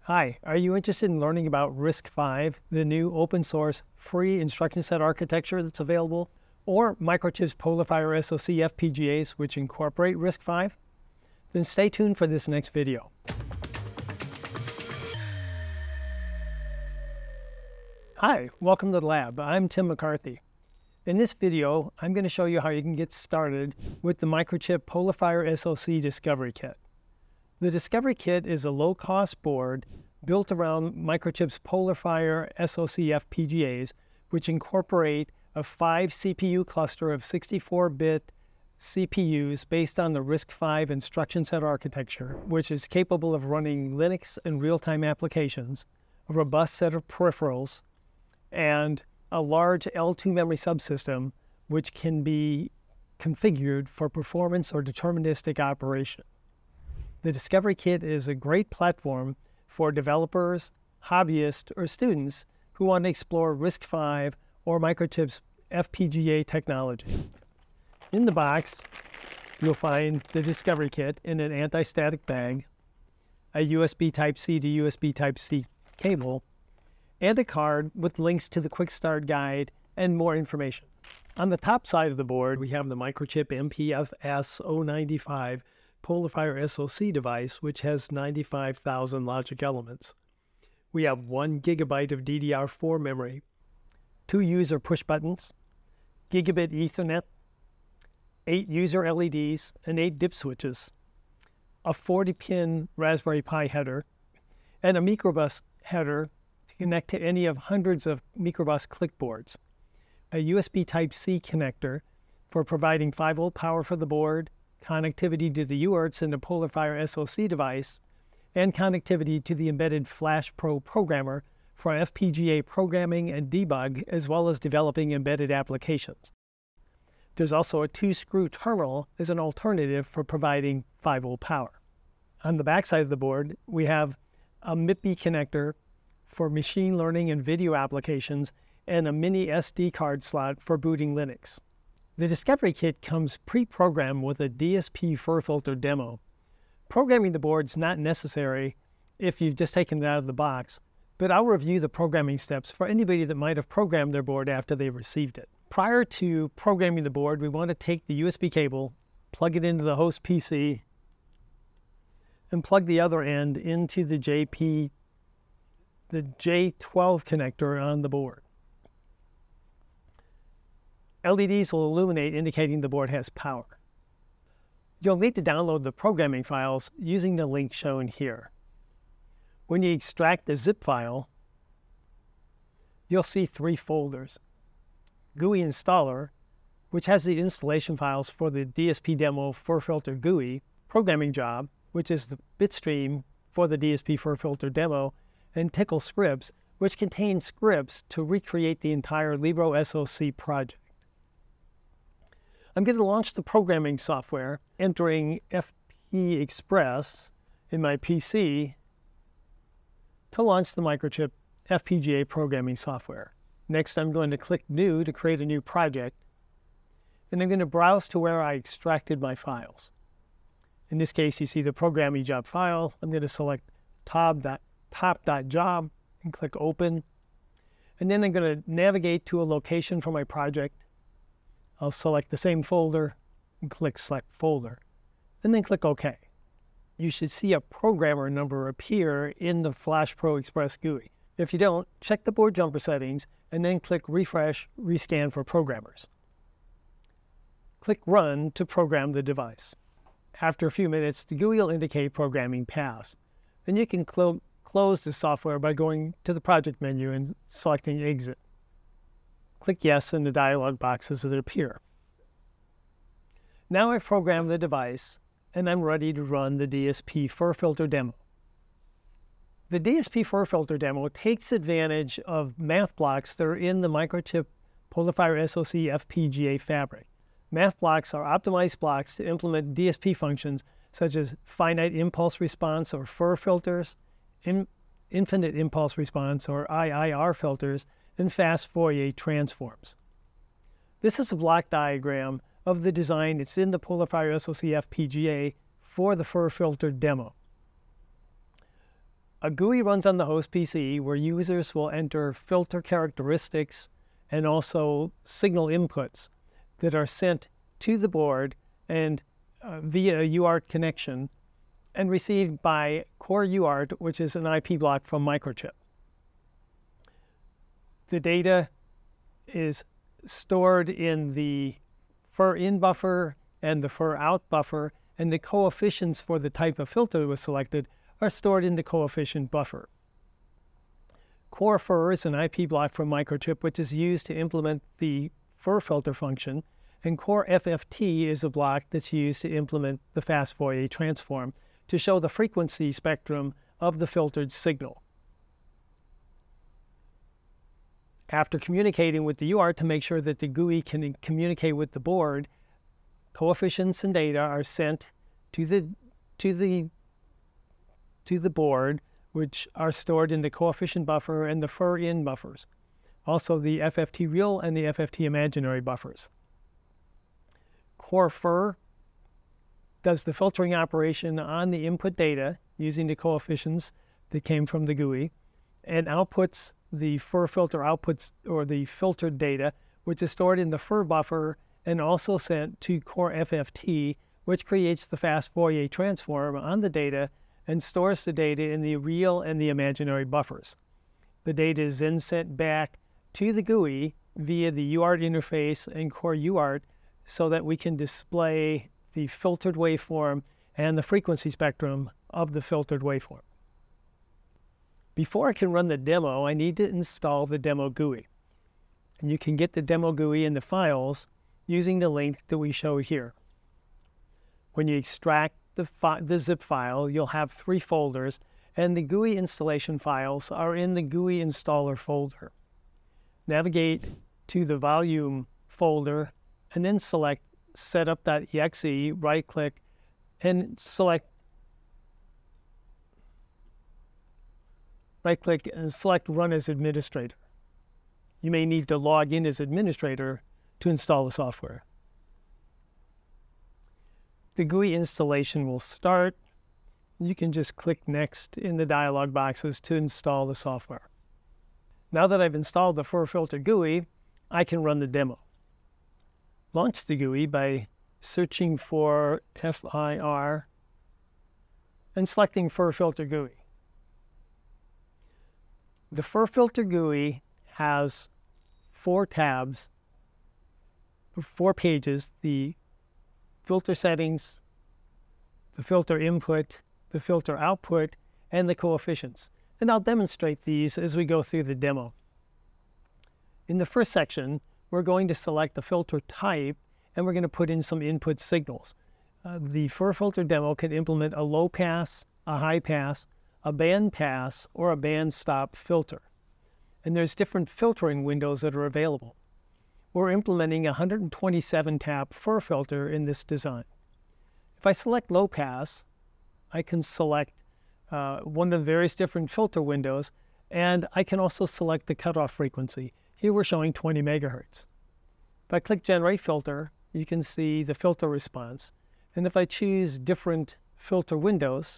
Hi, are you interested in learning about RISC-V, the new open source free instruction set architecture that's available, or Microchip's PolarFire SoC FPGAs which incorporate RISC-V? Then stay tuned for this next video. Hi, welcome to the lab. I'm Tim McCarthy. In this video, I'm going to show you how you can get started with the Microchip PolarFire SoC Discovery Kit. The Discovery Kit is a low-cost board built around Microchip's PolarFire SoC FPGAs, which incorporate a 5 CPU cluster of 64-bit CPUs based on the RISC-V instruction set architecture, which is capable of running Linux and real-time applications, a robust set of peripherals, and a large L2 memory subsystem, which can be configured for performance or deterministic operation. The Discovery Kit is a great platform for developers, hobbyists, or students who want to explore RISC-V or Microchip's FPGA technology. In the box, you'll find the Discovery Kit in an anti-static bag, a USB Type-C to USB Type-C cable, and a card with links to the Quick Start Guide and more information. On the top side of the board, we have the Microchip MPFS 095 PolarFire SoC device, which has 95,000 logic elements. We have 1 GB of DDR4 memory, 2 user push buttons, gigabit Ethernet, 8 user LEDs, and 8 dip switches, a 40-pin Raspberry Pi header, and a microbus header to connect to any of hundreds of microbus clickboards, a USB Type-C connector for providing 5-volt power for the board, connectivity to the UARTs in the PolarFire SoC device, and connectivity to the embedded Flash Pro programmer for FPGA programming and debug, as well as developing embedded applications. There's also a 2-screw terminal as an alternative for providing 5-volt power. On the back side of the board, we have a MIPI connector for machine learning and video applications and a mini SD card slot for booting Linux. The Discovery Kit comes pre-programmed with a DSP FIR Filter demo. Programming the board is not necessary if you've just taken it out of the box, but I'll review the programming steps for anybody that might have programmed their board after they received it. Prior to programming the board, we want to take the USB cable, plug it into the host PC, and plug the other end into the J12 connector on the board. LEDs will illuminate, indicating the board has power. You'll need to download the programming files using the link shown here. When you extract the zip file, you'll see 3 folders. GUI Installer, which has the installation files for the DSP Demo FIR Filter GUI, Programming Job, which is the bitstream for the DSP FIR Filter demo, and Tickle Scripts, which contains scripts to recreate the entire Libro SoC project. I'm going to launch the programming software, entering FP Express in my PC to launch the Microchip FPGA programming software. Next, I'm going to click New to create a new project, and I'm going to browse to where I extracted my files. In this case, you see the programming job file. I'm going to select top.job and click Open, and then I'm going to navigate to a location for my project. I'll select the same folder and click Select Folder, and then click OK. You should see a programmer number appear in the Flash Pro Express GUI. If you don't, check the board jumper settings and then click Refresh Rescan for Programmers. Click Run to program the device. After a few minutes, the GUI will indicate programming passed, and you can close the software by going to the Project menu and selecting Exit. Click Yes in the dialog boxes that appear. Now I've programmed the device, and I'm ready to run the DSP FIR Filter demo. The DSP FIR Filter demo takes advantage of math blocks that are in the Microchip PolarFire SoC FPGA fabric. Math blocks are optimized blocks to implement DSP functions such as finite impulse response or FIR filters, infinite impulse response or IIR filters, and fast Fourier transforms. This is a block diagram of the design that's in the PolarFire SoC FPGA for the FIR Filter demo. A GUI runs on the host PC where users will enter filter characteristics and also signal inputs that are sent to the board and via a UART connection and received by core UART, which is an IP block from Microchip. The data is stored in the FIR in buffer and the FIR out buffer, and the coefficients for the type of filter that was selected are stored in the coefficient buffer. Core FIR is an IP block from Microchip, which is used to implement the FIR filter function, and Core FFT is a block that's used to implement the fast Fourier transform to show the frequency spectrum of the filtered signal. After communicating with the UART to make sure that the GUI can communicate with the board, coefficients and data are sent to the board, which are stored in the coefficient buffer and the FIR in buffers. Also the FFT real and the FFT imaginary buffers. Core FIR does the filtering operation on the input data using the coefficients that came from the GUI and outputs the FIR filter outputs, or the filtered data, which is stored in the FIR buffer and also sent to Core FFT, which creates the fast Fourier transform on the data and stores the data in the real and the imaginary buffers. The data is then sent back to the GUI via the UART interface and Core UART so that we can display the filtered waveform and the frequency spectrum of the filtered waveform. Before I can run the demo, I need to install the Demo GUI. And you can get the Demo GUI in the files using the link that we show here. When you extract the zip file, you'll have 3 folders, and the GUI installation files are in the GUI installer folder. Navigate to the volume folder and then select setup.exe, right-click, and select Run as Administrator. You may need to log in as administrator to install the software. The GUI installation will start. You can just click Next in the dialog boxes to install the software. Now that I've installed the FIR filter GUI, I can run the demo. Launch the GUI by searching for FIR and selecting FIR filter GUI. The FIR filter GUI has 4 tabs, 4 pages: the filter settings, the filter input, the filter output, and the coefficients. And I'll demonstrate these as we go through the demo. In the first section, we're going to select the filter type, and we're going to put in some input signals. The FIR filter demo can implement a low pass, a high pass, a band pass, or a band stop filter. And there's different filtering windows that are available. We're implementing a 127 tap FIR filter in this design. If I select low pass, I can select one of the various different filter windows, and I can also select the cutoff frequency. Here we're showing 20 megahertz. If I click Generate Filter, you can see the filter response. And if I choose different filter windows,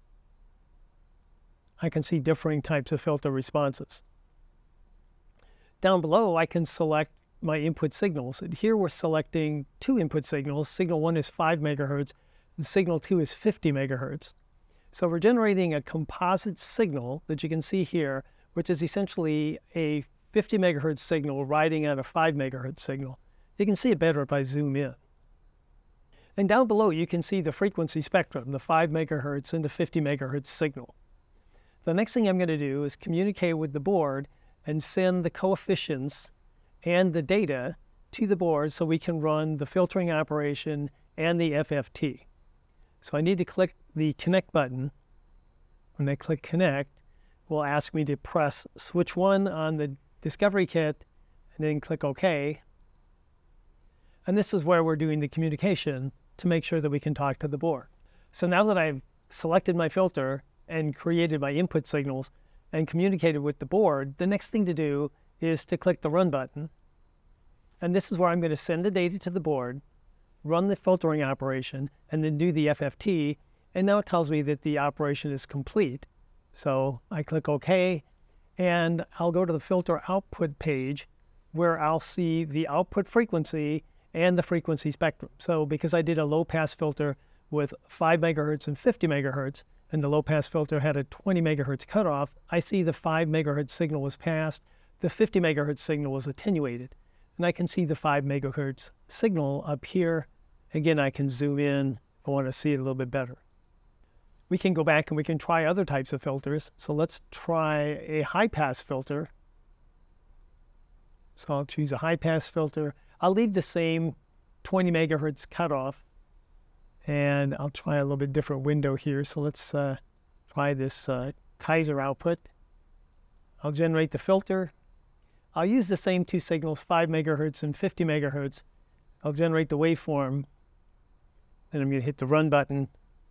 I can see differing types of filter responses. Down below, I can select my input signals. And here we're selecting 2 input signals. Signal 1 is 5 megahertz, and signal 2 is 50 megahertz. So we're generating a composite signal that you can see here, which is essentially a 50 megahertz signal riding on a 5 megahertz signal. You can see it better if I zoom in. And down below, you can see the frequency spectrum, the 5 megahertz and the 50 megahertz signal. The next thing I'm going to do is communicate with the board and send the coefficients and the data to the board so we can run the filtering operation and the FFT. So I need to click the Connect button. When I click Connect, it will ask me to press switch 1 on the Discovery Kit and then click OK. And this is where we're doing the communication to make sure that we can talk to the board. So now that I've selected my filter and created my input signals and communicated with the board, the next thing to do is to click the Run button. And this is where I'm going to send the data to the board, run the filtering operation, and then do the FFT. And now it tells me that the operation is complete. So I click OK, and I'll go to the filter output page where I'll see the output frequency and the frequency spectrum. So because I did a low-pass filter with 5 megahertz and 50 megahertz, and the low-pass filter had a 20 megahertz cutoff, I see the 5 megahertz signal was passed, the 50 megahertz signal was attenuated, and I can see the 5 megahertz signal up here. Again, I can zoom in if I want to see it a little bit better. We can go back and we can try other types of filters. So let's try a high-pass filter. So I'll choose a high-pass filter. I'll leave the same 20 megahertz cutoff, and I'll try a little bit different window here. So let's try this Kaiser output. I'll generate the filter. I'll use the same two signals, 5 megahertz and 50 megahertz. I'll generate the waveform. Then I'm going to hit the run button.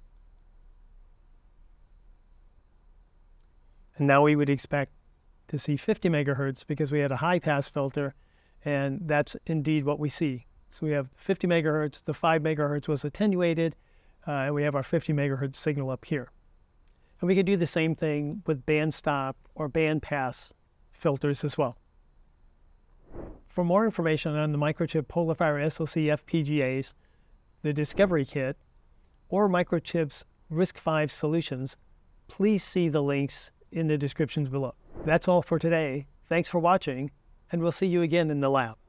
And now we would expect to see 50 megahertz because we had a high-pass filter, and that's indeed what we see. So we have 50 megahertz, the 5 megahertz was attenuated, and we have our 50 megahertz signal up here. And we could do the same thing with band stop or band pass filters as well. For more information on the Microchip PolarFire SoC FPGAs, the Discovery Kit, or Microchip's RISC-V solutions, please see the links in the descriptions below. That's all for today. Thanks for watching, and we'll see you again in the lab.